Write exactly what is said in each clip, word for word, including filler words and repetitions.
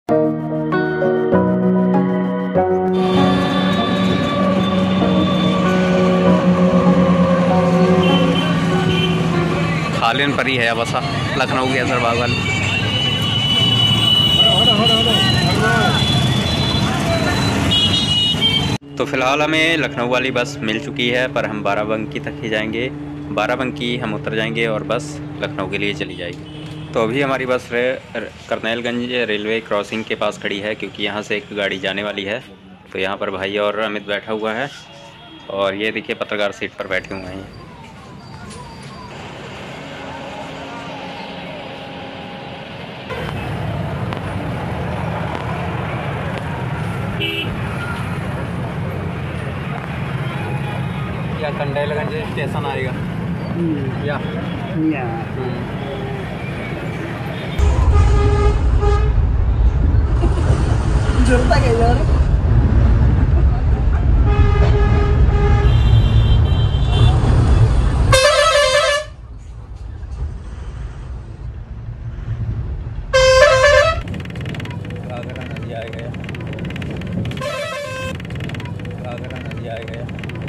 खालिन पर ही है बस लखनऊ के असरबाग वाली। तो फिलहाल हमें लखनऊ वाली बस मिल चुकी है, पर हम बाराबंकी तक ही जाएंगे। बाराबंकी हम उतर जाएंगे और बस लखनऊ के लिए चली जाएगी। तो अभी हमारी बस रे करनैलगंज रेलवे क्रॉसिंग के पास खड़ी है, क्योंकि यहाँ से एक गाड़ी जाने वाली है। तो यहाँ पर भाई और अमित बैठा हुआ है और ये देखिए पत्रकार सीट पर बैठे हुए हैं। या करनैलगंज स्टेशन आएगा या या जुड़ता क्या यार। घाघरा नदी आ गया, घाघरा नदी आ गया।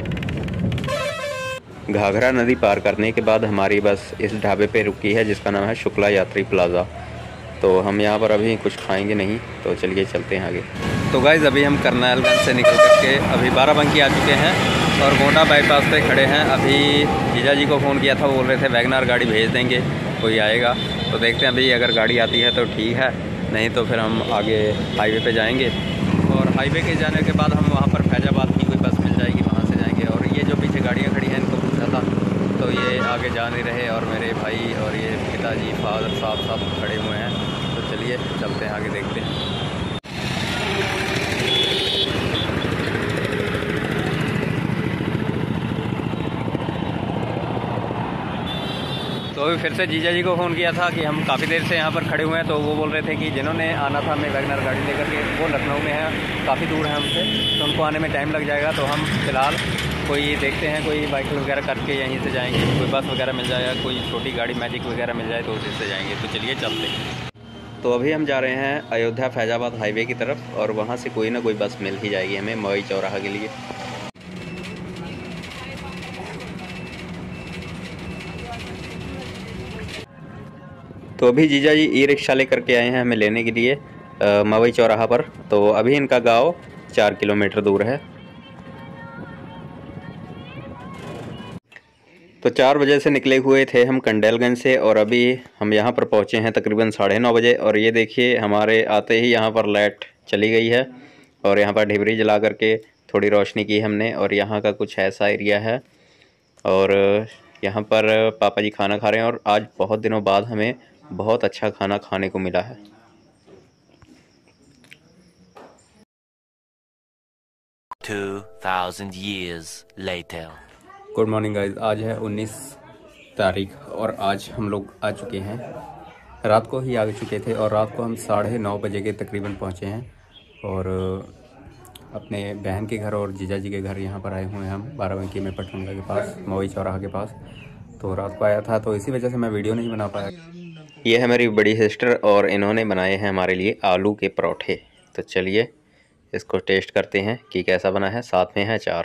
घाघरा नदी पार करने के बाद हमारी बस इस ढाबे पे रुकी है, जिसका नाम है शुक्ला यात्री प्लाज़ा। तो हम यहाँ पर अभी कुछ खाएंगे नहीं, तो चलिए चलते हैं आगे। तो गाइज़ अभी हम करनैलगंज से निकल करके अभी बाराबंकी आ चुके हैं और गोंडा बाईपास पे खड़े हैं। अभी जीजा जी को फ़ोन किया था, वो बोल रहे थे वैगनार गाड़ी भेज देंगे, कोई आएगा। तो देखते हैं अभी अगर गाड़ी आती है तो ठीक है, नहीं तो फिर हम आगे हाईवे पे जाएंगे और हाईवे के जाने के बाद हम वहाँ पर फैजाबाद की कोई बस मिल जाएगी, वहाँ से जाएंगे। और ये जो पीछे गाड़ियाँ खड़ी हैं इनको पूछा था तो ये आगे जा नहीं रहे और मेरे भाई और ये पिताजी फादर साहब सब खड़े हुए हैं। तो चलिए चलते हैं आगे, देखते हैं। तो अभी फिर से जीजा जी को फ़ोन किया था कि हम काफ़ी देर से यहाँ पर खड़े हुए हैं। तो वो बोल रहे थे कि जिन्होंने आना था हमें वैगनर गाड़ी लेकर के, वो लखनऊ में है, काफ़ी दूर है हमसे, तो उनको आने में टाइम लग जाएगा। तो हम फ़िलहाल कोई देखते हैं, कोई बाइक वगैरह करके यहीं से जाएंगे, कोई बस वगैरह मिल जाएगा, कोई छोटी गाड़ी मैजिक वगैरह मिल जाए तो उसी से जाएंगे। तो चलिए चलते हैं। तो अभी हम जा रहे हैं अयोध्या फैजाबाद हाईवे की तरफ और वहाँ से कोई ना कोई बस मिल ही जाएगी हमें मवई चौराहा के लिए। तो अभी जीजा जी ई रिक्शा लेकर के आए हैं हमें लेने के लिए मवई चौराहा पर। तो अभी इनका गांव चार किलोमीटर दूर है। तो चार बजे से निकले हुए थे हम करनैलगंज से और अभी हम यहाँ पर पहुँचे हैं तकरीबन साढ़े नौ बजे। और ये देखिए हमारे आते ही यहाँ पर लाइट चली गई है और यहाँ पर ढिबरी जला करके थोड़ी रोशनी की हमने। और यहाँ का कुछ ऐसा एरिया है और यहाँ पर पापा जी खाना खा रहे हैं और आज बहुत दिनों बाद हमें बहुत अच्छा खाना खाने को मिला है। two thousand years later. Good morning guys, आज है उन्नीस तारीख और आज हम लोग आ चुके हैं, रात को ही आ चुके थे और रात को हम साढ़े नौ बजे के तकरीबन पहुंचे हैं और अपने बहन के घर और जीजा जी के घर यहाँ पर आए हुए हैं हम बाराबंकी में, पटनगा के पास, मवई चौराहा के पास। तो रात को आया था तो इसी वजह से मैं वीडियो नहीं बना पाया। ये है मेरी बड़ी सिस्टर और इन्होंने बनाए हैं हमारे लिए आलू के परोठे। तो चलिए इसको टेस्ट करते हैं कि कैसा बना है। साथ में है अचार।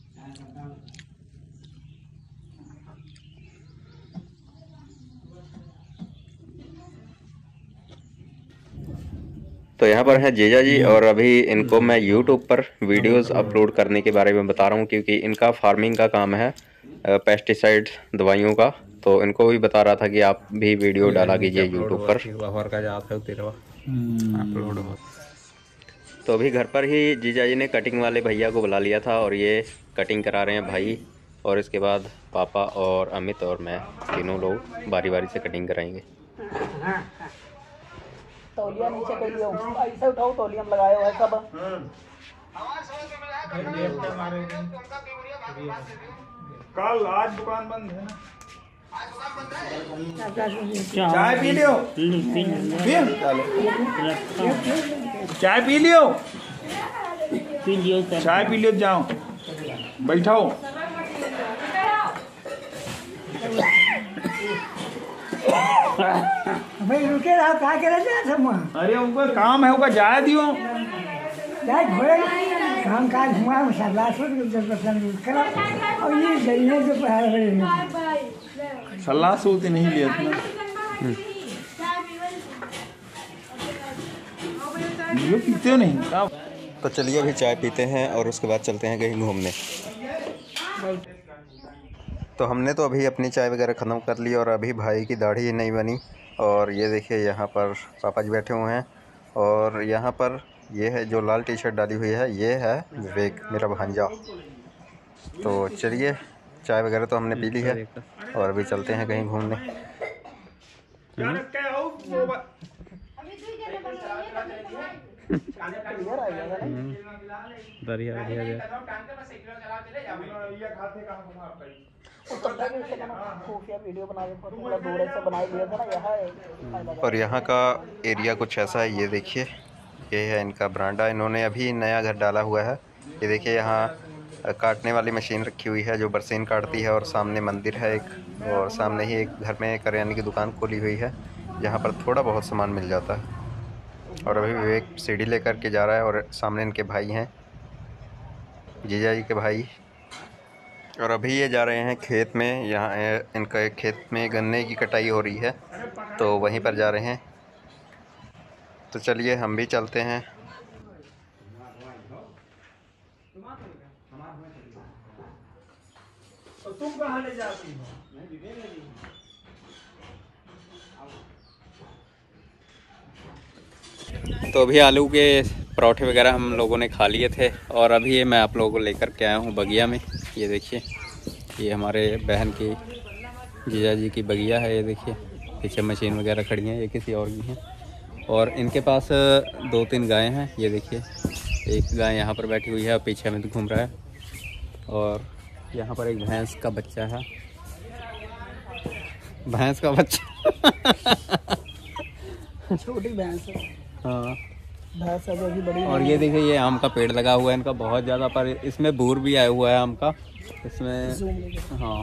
तो यहाँ पर है जीजा जी और अभी इनको मैं यूट्यूब पर वीडियोस अपलोड करने के बारे में बता रहा हूँ, क्योंकि इनका फार्मिंग का काम है, पेस्टिसाइड दवाइयों का। तो इनको भी बता रहा था कि आप भी वीडियो डाला कीजिए यूट्यूब पर। तो अभी घर पर ही जीजा जी ने कटिंग वाले भैया को बुला लिया था और ये कटिंग करा रहे हैं भाई, और इसके बाद पापा और अमित और मैं तीनों लोग बारी बारी से कटिंग कराएंगे। तौलिया नीचे कर लियो, ऐसे उठाओ, तौलिया में लगाए हुआ है सब। कल आज दुकान बंद है ना, चाय पी लियो, चाय पी लियो, पी लियो, चाय पी लियो, जाओ बैठाओ। भाई रुके रहो क्या करे जा सब वहाँ अरे उनको काम है, उनका जाए दियो जाए घोड़े काम काज हुआ मसाला जब पसंद करो और ये गई जो पहाड़ सलाह सूती नहीं लिया इतना ये पीते हो नहीं। तो चलिए अभी चाय पीते हैं और उसके बाद चलते हैं कहीं घूमने। तो हमने तो अभी अपनी चाय वगैरह ख़त्म कर ली और अभी भाई की दाढ़ी नहीं बनी। और ये देखिए यहाँ पर पापा जी बैठे हुए हैं और यहाँ पर ये है जो लाल टी शर्ट डाली हुई है, ये है विवेक मेरा भांजा। तो चलिए चाय वगैरह तो हमने पी ली है और अभी चलते हैं कहीं घूमने। और यहाँ का एरिया कुछ ऐसा है, ये देखिए ये है इनका बरांडा। इन्होंने अभी नया घर डाला हुआ है। ये देखिए यहाँ काटने वाली मशीन रखी हुई है जो बरसीन काटती है और सामने मंदिर है एक, और सामने ही एक घर में करियाने की दुकान खोली हुई है जहाँ पर थोड़ा बहुत सामान मिल जाता है। और अभी विवेक सीढ़ी लेकर के जा रहा है और सामने इनके भाई हैं, जीजा जी के भाई। और अभी ये जा रहे हैं खेत में, यहाँ इनका खेत में गन्ने की कटाई हो रही है तो वहीं पर जा रहे हैं। तो चलिए हम भी चलते हैं। तो तुम कहाँ ले जाती हो? तो अभी आलू के पराठे वगैरह हम लोगों ने खा लिए थे और अभी ये मैं आप लोगों को लेकर के आया हूँ बगिया में। ये देखिए ये हमारे बहन की जीजा जी की बगिया है। ये देखिए पीछे मशीन वगैरह खड़ी हैं, ये किसी और की हैं। और इनके पास दो तीन गाय हैं। ये देखिए एक गाय यहाँ पर बैठी हुई है और पीछे में घूम रहा है। और यहाँ पर एक भैंस का बच्चा है, भैंस का बच्चा छोटी भैंस है। हाँ भैंस अभी बड़ी। और ये देखिए ये आम का पेड़ लगा हुआ है इनका बहुत ज़्यादा, पर इसमें बूर भी आया हुआ है आम का इसमें। हाँ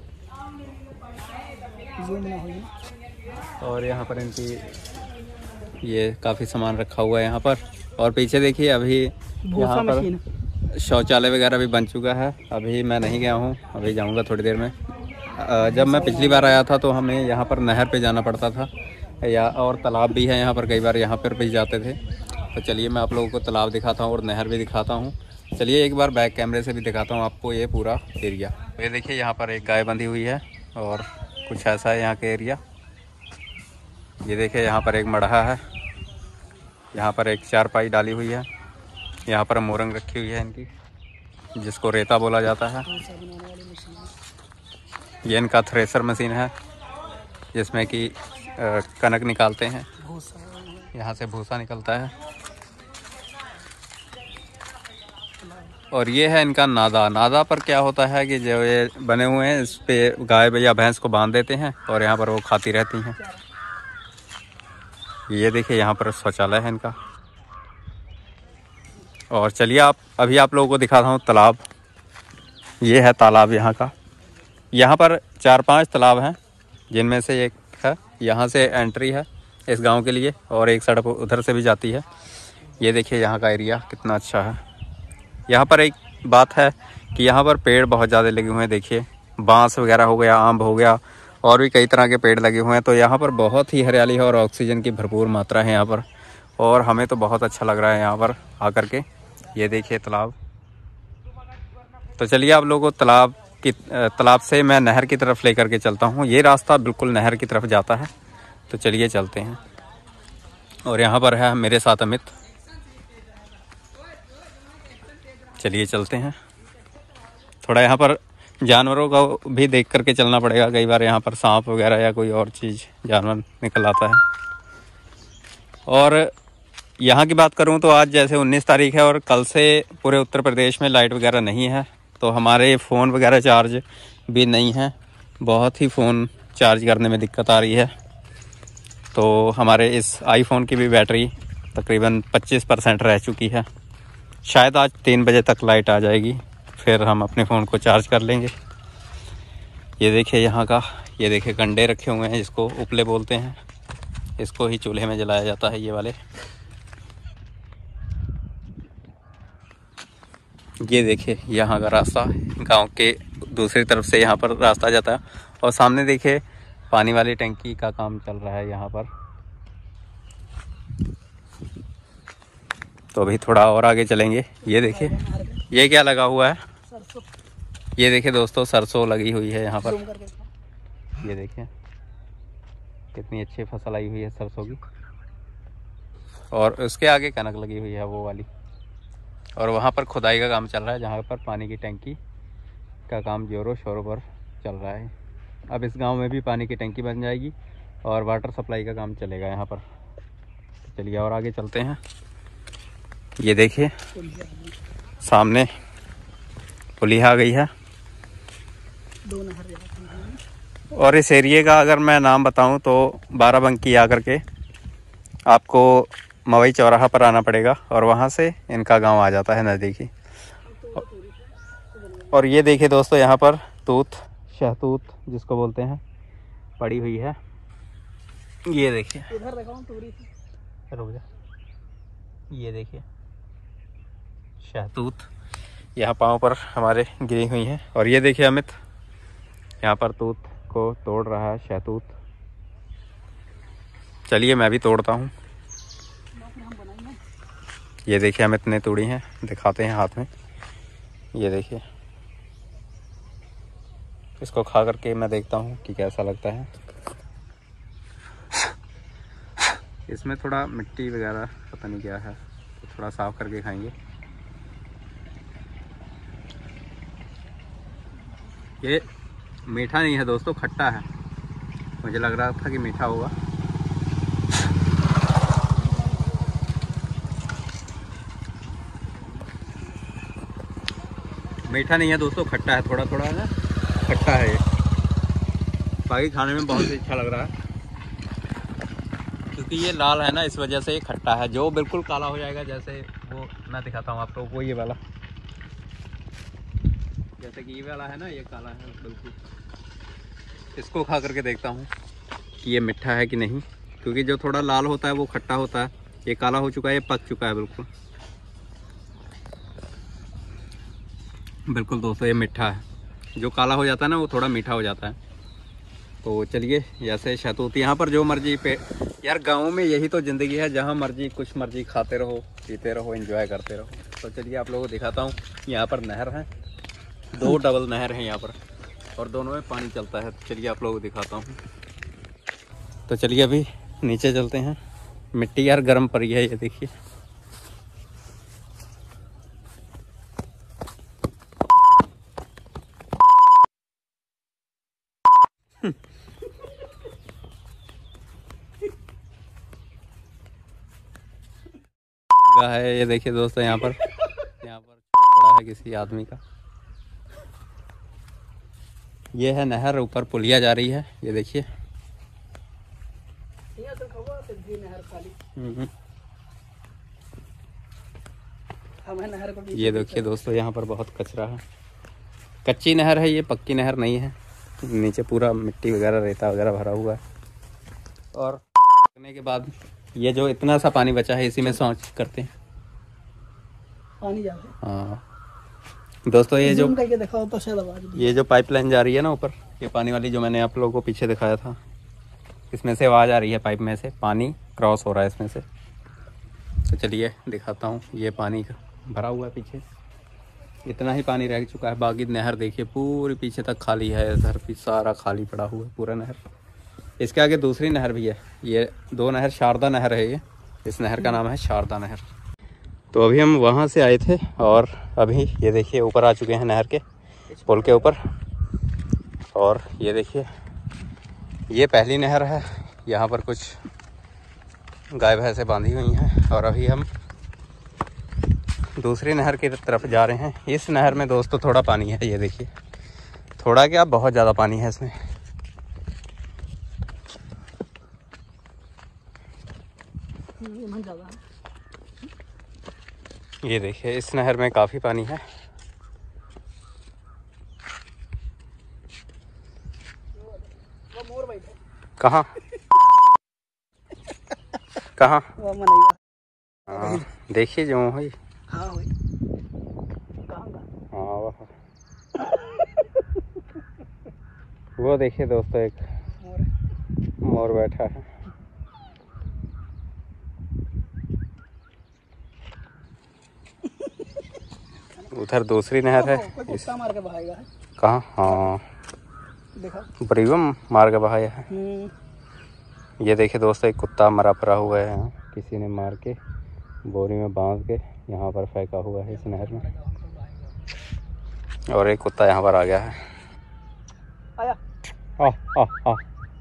और यहाँ पर इनकी ये काफ़ी सामान रखा हुआ है यहाँ पर। और पीछे देखिए अभी यहाँ पर शौचालय वगैरह भी बन चुका है। अभी मैं नहीं गया हूँ, अभी जाऊँगा थोड़ी देर में। जब मैं पिछली बार आया था तो हमें यहाँ पर नहर पे जाना पड़ता था, या और तालाब भी है यहाँ पर, कई बार यहाँ पर भी जाते थे। तो चलिए मैं आप लोगों को तालाब दिखाता हूँ और नहर भी दिखाता हूँ। चलिए एक बार बैक कैमरे से भी दिखाता हूँ आपको ये पूरा एरिया। ये देखिए यहाँ पर एक गाय बंधी हुई है और कुछ ऐसा है यहाँ के एरिया। ये देखिए यहाँ पर एक मढ़ा है, यहाँ पर एक चारपाई डाली हुई है, यहाँ पर मोरंग रखी हुई है इनकी जिसको रेता बोला जाता है। ये इनका थ्रेसर मशीन है जिसमें कि कनक निकालते हैं, यहाँ से भूसा निकलता है। और ये है इनका नादा। नादा पर क्या होता है कि जो ये बने हुए हैं इस पे गाय या भैंस को बांध देते हैं और यहाँ पर वो खाती रहती हैं। ये देखिए यहाँ पर शौचालय है इनका। और चलिए आप अभी आप लोगों को दिखाता हूँ तालाब। ये है तालाब यहाँ का। यहाँ पर चार पांच तालाब हैं जिनमें से एक है, यहाँ से एंट्री है इस गांव के लिए और एक सड़क उधर से भी जाती है। ये देखिए यहाँ का एरिया कितना अच्छा है। यहाँ पर एक बात है कि यहाँ पर पेड़ बहुत ज़्यादा लगे हुए हैं। देखिए बांस वगैरह हो गया, आम हो गया और भी कई तरह के पेड़ लगे हुए हैं। तो यहाँ पर बहुत ही हरियाली है और ऑक्सीजन की भरपूर मात्रा है यहाँ पर, और हमें तो बहुत अच्छा लग रहा है यहाँ पर आकर के। ये देखिए तालाब। तो चलिए आप लोगों को तालाब की तालाब से मैं नहर की तरफ लेकर के चलता हूँ। ये रास्ता बिल्कुल नहर की तरफ जाता है। तो चलिए चलते हैं। और यहाँ पर है मेरे साथ अमित। चलिए चलते हैं। थोड़ा यहाँ पर जानवरों का भी देख करके चलना पड़ेगा, कई बार यहाँ पर सांप वगैरह या कोई और चीज़ जानवर निकल आता है। और यहाँ की बात करूँ तो आज जैसे उन्नीस तारीख है और कल से पूरे उत्तर प्रदेश में लाइट वगैरह नहीं है, तो हमारे फ़ोन वगैरह चार्ज भी नहीं है। बहुत ही फ़ोन चार्ज करने में दिक्कत आ रही है। तो हमारे इस आईफोन की भी बैटरी तकरीबन पच्चीस परसेंट रह चुकी है। शायद आज तीन बजे तक लाइट आ जाएगी, फिर हम अपने फ़ोन को चार्ज कर लेंगे। ये देखिए यहाँ का, ये देखिए कंडे रखे हुए हैं जिसको उपले बोलते हैं। इसको ही चूल्हे में जलाया जाता है, ये वाले। ये देखिए यहाँ का रास्ता, गांव के दूसरी तरफ से यहाँ पर रास्ता जाता है। और सामने देखिए पानी वाली टंकी का काम चल रहा है यहाँ पर। तो अभी थोड़ा और आगे चलेंगे। ये देखिए ये क्या लगा हुआ है, ये देखिए दोस्तों सरसों लगी हुई है यहाँ पर। ये देखिए कितनी अच्छी फसल आई हुई है सरसों की। और उसके आगे कनक लगी हुई है वो वाली। और वहाँ पर खुदाई का काम चल रहा है, जहाँ पर पानी की टंकी का काम जोरों शोरों पर चल रहा है। अब इस गांव में भी पानी की टंकी बन जाएगी और वाटर सप्लाई का काम चलेगा यहाँ पर। चलिए और आगे चलते हैं। ये देखिए सामने पुलिया आ गई है। और इस एरिए का अगर मैं नाम बताऊं तो बाराबंकी आकर के आपको मवई चौराहा पर आना पड़ेगा और वहां से इनका गांव आ जाता है नज़दीकी। और ये देखिए दोस्तों यहाँ पर तूत, शहतूत जिसको बोलते हैं, पड़ी हुई है। ये देखिए रुक जा, ये देखिए शहतूत यहाँ पाँव पर हमारे गिरी हुई हैं। और ये देखिए अमित यहाँ पर तूत को तोड़ रहा है, शहतूत। चलिए मैं भी तोड़ता हूँ। ये देखिए अमित ने तोड़ी हैं, दिखाते हैं हाथ में। ये देखिए इसको खा करके मैं देखता हूँ कि कैसा लगता है। इसमें थोड़ा मिट्टी वगैरह पता नहीं क्या है, तो थोड़ा साफ करके खाएंगे। ये मीठा नहीं है दोस्तों, खट्टा है। मुझे लग रहा था कि मीठा होगा। मीठा नहीं है दोस्तों, खट्टा है, थोड़ा थोड़ा ना खट्टा है ये। बाकी खाने में बहुत ही अच्छा लग रहा है, क्योंकि ये लाल है ना, इस वजह से ये खट्टा है। जो बिल्कुल काला हो जाएगा, जैसे वो मैं दिखाता हूँ आप लोगों को, ये वाला, जैसे कि ये वाला है ना, ये काला है बिल्कुल। इसको खा करके देखता हूँ कि ये मीठा है कि नहीं, क्योंकि जो थोड़ा लाल होता है वो खट्टा होता है। ये काला हो चुका है, ये पक चुका है बिल्कुल। बिल्कुल दोस्तों ये मीठा है। जो काला हो जाता है ना वो थोड़ा मीठा हो जाता है। तो चलिए, जैसे शहतूत यहाँ पर जो मर्जी पे, यार गाँव में यही तो ज़िंदगी है, जहाँ मर्जी कुछ मर्जी खाते रहो, पीते रहो, एंजॉय करते रहो। तो चलिए आप लोगों को दिखाता हूँ। यहाँ पर नहर है, दो डबल नहर है यहाँ पर, और दोनों में पानी चलता है। तो चलिए आप लोगों को दिखाता हूँ। तो चलिए अभी नीचे चलते हैं। मिट्टी यार गर्म पड़ी है, ये देखिए। है ये देखिए दोस्तों, यहाँ पर यहाँ पर पड़ा है किसी आदमी का। ये है नहर, ऊपर पुलिया जा रही है, ये देखिए। ये देखिए दोस्तों, यहाँ पर बहुत कचरा है। कच्ची नहर है ये, पक्की नहर नहीं है। नीचे पूरा मिट्टी वगैरह, रेता वगैरह भरा हुआ है। और करने के बाद ये जो इतना सा पानी बचा है, इसी में शौच करते हैं। पानी जा रहा है। हाँ दोस्तों, ये जो दिखाओ तो ये जो पाइपलाइन जा रही है ना ऊपर, ये पानी वाली, जो मैंने आप लोगों को पीछे दिखाया था, इसमें से आवाज़ आ रही है, पाइप में से पानी क्रॉस हो रहा है इसमें से। तो चलिए दिखाता हूँ। ये पानी भरा हुआ है पीछे, इतना ही पानी रह चुका है। बाकी नहर देखिए पूरी पीछे तक खाली है, इधर भी सारा खाली पड़ा हुआ है पूरा नहर। इसके आगे दूसरी नहर भी है, ये दो नहर, शारदा नहर है ये। इस नहर का नाम है शारदा नहर। तो अभी हम वहाँ से आए थे और अभी ये देखिए ऊपर आ चुके हैं नहर के पुल के ऊपर। और ये देखिए ये पहली नहर है, यहाँ पर कुछ गाय भैंसें बांधी हुई हैं। और अभी हम दूसरी नहर की तरफ जा रहे हैं। इस नहर में दोस्तों थोड़ा पानी है, ये देखिए। थोड़ा क्या, बहुत ज़्यादा पानी है इसमें। ये देखिए इस नहर में काफ़ी पानी है। कहाँ? कहाँ? वो मनैया। हाँ देखिए जो हुई। हाँ हुई। हाँ वो वो देखिए दोस्तों, एक मोर बैठा है। उधर दूसरी नहर है। इस मार के बहाएगा है। कहाँ? हाँ देखा बरीवम मार के बहाया है। ये देखिए दोस्तों, एक कुत्ता मरा पड़ा हुआ है यहाँ, किसी ने मार के बोरी में बांध के यहाँ पर फेंका हुआ है इस नहर में। और एक कुत्ता यहाँ पर आ गया है। आया। आ, आ, आ।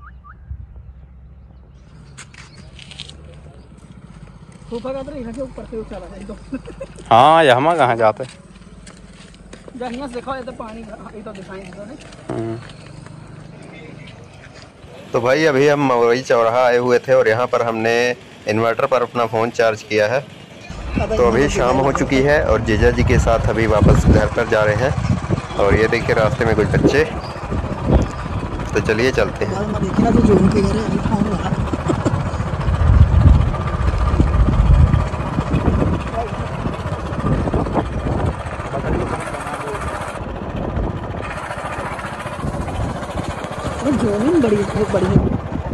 ऊपर से उछाला है तो। हाँ यहाँ कहाँ जाते जहाँ से देखो ये तो पानी ये तो दिखाई देता है। तो भाई अभी हम मवई चौराहा आए हुए थे और यहाँ पर हमने इन्वर्टर पर अपना फ़ोन चार्ज किया है। तो अभी शाम हो चुकी है और जीजा जी के साथ अभी वापस घर पर जा रहे हैं। और ये देखिए रास्ते में कुछ बच्चे, तो चलिए चलते हैं। जमीन बड़ी बहुत बड़ी है।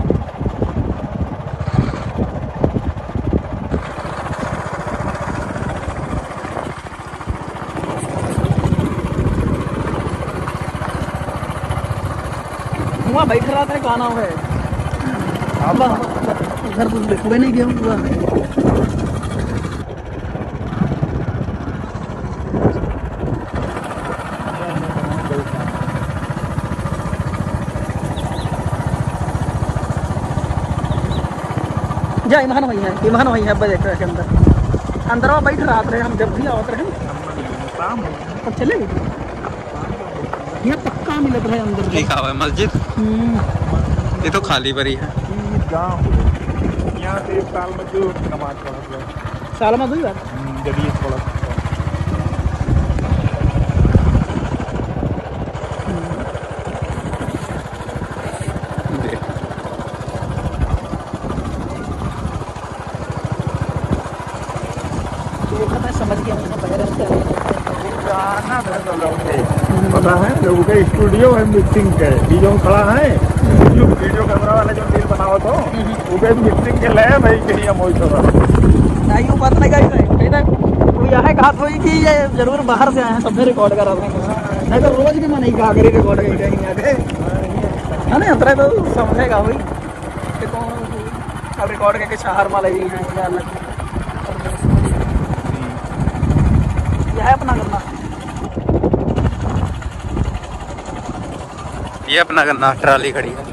वहाँ बैठ रहा था, गाना है घर कुछ देखोगे नहीं गया हुआ। जा ईमान वही है, ईमान वही है बजे के अंदर अंदर वो बैठ रहा था। हम जब भी आवत रहे तो चले गए। ये पक्का मिलत है अंदर लिखा हुआ है मस्जिद। ये तो खाली पड़ी है। यहाँ से एक साल में जो नमाज पढ़ा साल में दो बार जब ये थोड़ा समझ गया। पता है लोगों के स्टूडियो है मिक्सिंग के, जो खड़ा है जो वीडियो कैमरा वाले जो रील बनाओ तो वो भी मिक्सिंग के ले भाई कहीं हम नहीं वो बात नहीं कही तो यह कहा थोड़ी कि ये जरूर बाहर से आए हैं, सबने रिकॉर्ड करा नहीं तो रोज भी मैं नहीं कहा करी रिकॉर्ड कहीं है ना। अतरे तो समझेगा हुई कि कौन अब रिकॉर्ड करके शहर वाले भी हैं या अलग यह अपना करना। ये अपना करना ट्राली खड़ी है।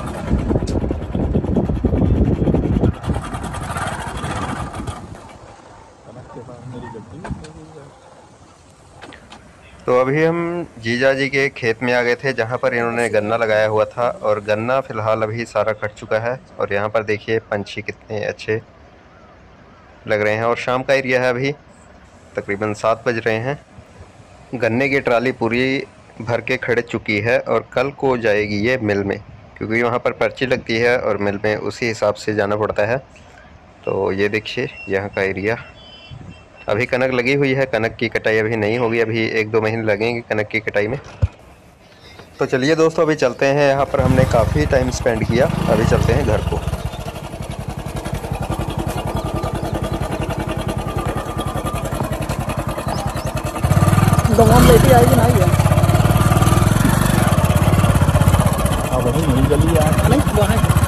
तो अभी हम जीजा जी के खेत में आ गए थे जहाँ पर इन्होंने गन्ना लगाया हुआ था और गन्ना फिलहाल अभी सारा कट चुका है। और यहाँ पर देखिए पंछी कितने अच्छे लग रहे हैं। और शाम का एरिया है, अभी तकरीबन सात बज रहे हैं। गन्ने की ट्राली पूरी भर के खड़े चुकी है और कल को जाएगी ये मिल में, क्योंकि वहाँ पर पर्ची लगती है और मिल में उसी हिसाब से जाना पड़ता है। तो ये देखिए यहाँ का एरिया। अभी कनक लगी हुई है, कनक की कटाई अभी नहीं होगी, अभी एक दो महीने लगेंगे कनक की कटाई में। तो चलिए दोस्तों अभी चलते हैं। यहाँ पर हमने काफ़ी टाइम स्पेंड किया, अभी चलते हैं घर को। दवाम लेके आएगी ना ये अब वही नहीं जल्दी आ नहीं वहाँ